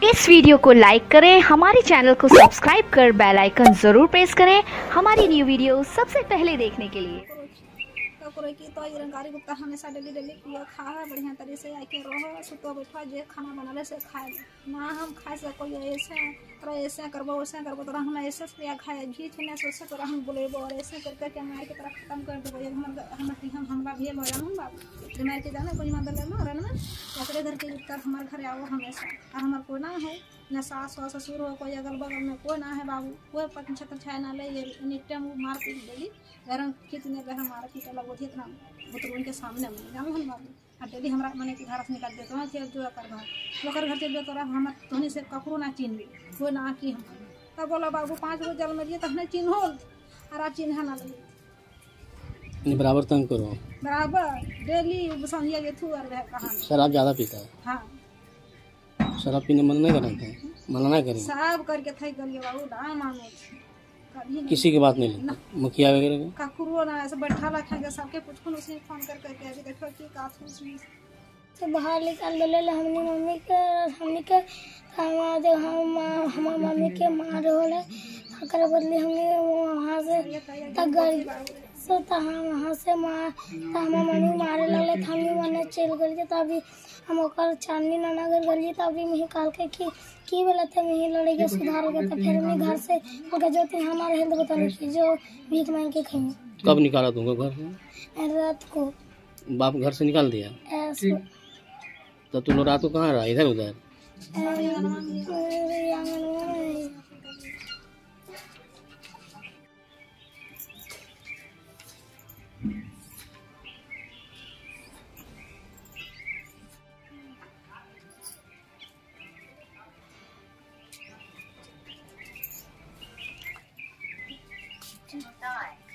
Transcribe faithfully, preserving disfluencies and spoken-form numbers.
इस वीडियो को लाइक करें, हमारे चैनल को सब्सक्राइब कर बेल आइकन जरूर प्रेस करें हमारी न्यू वीडियो सबसे पहले देखने के लिए। की तो ये रंगारी गुप्ता हमेशा डेली डेली पियो खा बढ़िया तरीके से आके रहो सुतो बैठो जे खाना बनाले से खाए ना हम खाए से कोई ऐसे तोरा ऐसे करबो वैसे करबो तोरा हम ऐसे से खाए घी छने से तोरा हम बोलेबो और ऐसे करके के मार के तरह खत्म कर देबो। हम हम हम हमरा भी हो जाऊं बाबू मार के जाना कोई मदद लेना रन में ओकरे घर के गुप्ता हमारे घर आओ हमेशा और हमार कोई ना है ना सास हो ससुर हो कोई अगल बगल में कोई ना है बाबू कोई पत्नी छत्र छाया ना ले एनी टाइम मार पीट डेली घर कितने घर मार पीट अलग होती इतना बुतरू उनके सामने में जानो हम बाबू आ डेली हमरा मने के घर से निकाल देते हैं चल जो कर घर ओकर घर चल तोरा हम तोनी से ककरो ना चिन्ह कोई ना की हम तब बोला बाबू पाँच गो जल में दिए तहने चिन्हो और आ चिन्ह ना लगे बराबर तंग करो बराबर डेली समझिए ये थू और कहानी शराब ज्यादा पीता है। हाँ शराब पीने मन नहीं करता है मना ना करें सब करके थई गलिए बाबू ना मानो किसी की बात नहीं लेता मुखिया वगैरह का ककरो ना ऐसे बैठा रखेंगे सबके कुछ कुछ उसने फोन कर करके अभी देखो कि का सुन से बाहर निकाल देले हमनी मम्मी के हमनी के हमार दे हम हमार मम्मी के मार होले तकर बदले हमनी वहां से तक गई सो त हम वहां से मार त हमार मम्मी मारे लगले त हमनी मने चल गई तभी हम ओकर चांदनी नाना घर गई तभी मैं काल के की की बोला थे मैं लड़े के सुधार के तो फिर मैं घर से ओके जो थे हमारे हेल्थ बता रही जो भीख मांग के खाई। कब निकाला तुमको घर से? रात को बाप घर से निकाल दिया ऐसे तो तुम रात को कहाँ रहा इधर उधर? Nine.